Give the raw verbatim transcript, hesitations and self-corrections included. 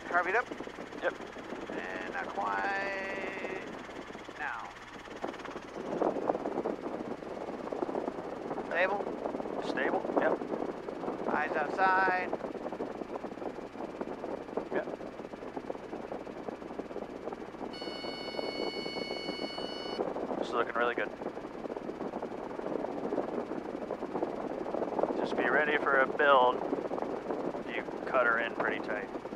Car beat up? Yep. And not quite now. Stable? Stable? Yep. Eyes outside. Yep. It's looking really good. Just be ready for a build. You cut her in pretty tight.